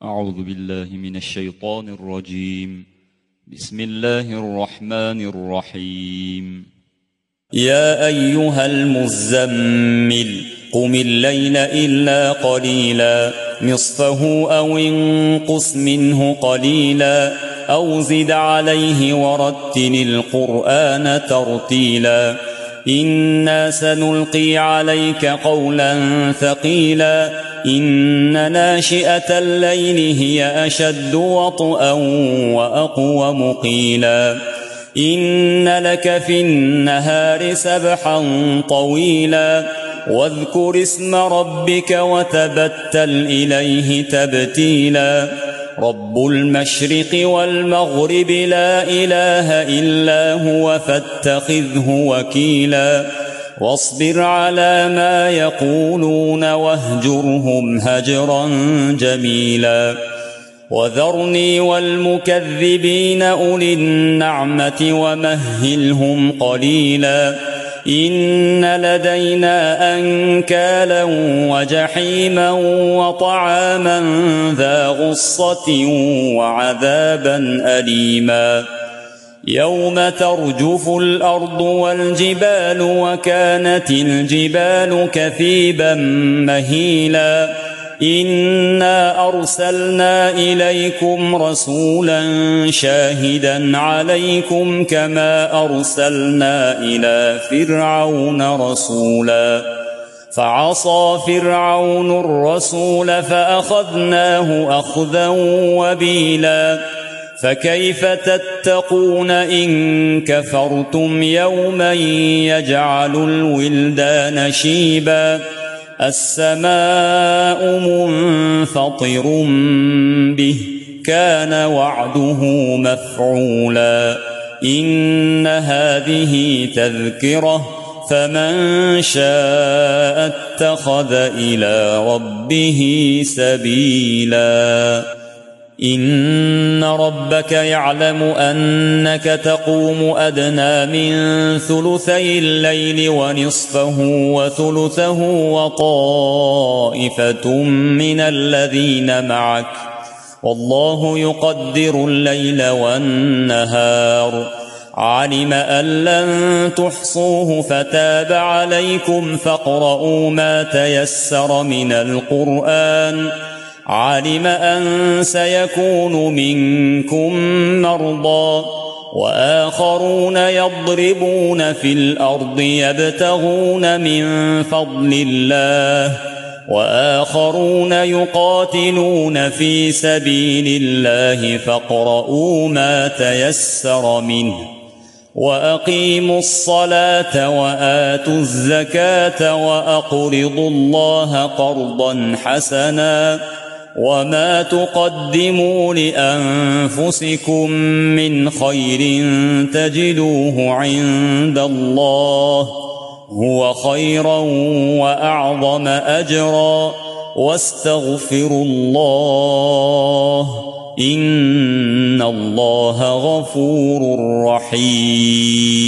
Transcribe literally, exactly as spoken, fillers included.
أعوذ بالله من الشيطان الرجيم. بسم الله الرحمن الرحيم. يا أيها المزمل قم الليل إلا قليلا نصفه أو انقص منه قليلا أو زد عليه ورتل القرآن ترتيلا إنا سنلقي عليك قولا ثقيلا إن ناشئة الليل هي أشد وطئا وأقوم قيلا إن لك في النهار سبحا طويلا واذكر اسم ربك وتبتل إليه تبتيلا رب المشرق والمغرب لا إله إلا هو فاتخذه وكيلا واصبر على ما يقولون واهجرهم هجرا جميلا وذرني والمكذبين أولي النعمة ومهلهم قليلا إن لدينا أنكالا وجحيما وطعاما ذا غصة وعذابا أليما يوم ترجف الأرض والجبال وكانت الجبال كثيبا مهيلا إنا أرسلنا إليكم رسولا شاهدا عليكم كما أرسلنا إلى فرعون رسولا فعصى فرعون الرسول فأخذناه أخذا وبيلا فكيف تتقون إن كفرتم يوما يجعل الولدان شيبا السماء منفطر به كان وعده مفعولا إن هذه تذكرة فمن شاء اتخذ إلى ربه سبيلا إن ربك يعلم أنك تقوم أدنى من ثلثي الليل ونصفه وثلثه وطائفة من الذين معك والله يقدر الليل والنهار علم أن لن تحصوه فتاب عليكم فاقرؤوا ما تيسر من القرآن علم أن سيكون منكم مرضى وآخرون يضربون في الأرض يبتغون من فضل الله وآخرون يقاتلون في سبيل الله فاقرؤوا ما تيسر منه وأقيموا الصلاة وآتوا الزكاة وأقرضوا الله قرضا حسنا وما تقدموا لأنفسكم من خير تجدوه عند الله هو خيرا وأعظم أجرا واستغفروا الله إن الله غفور رحيم.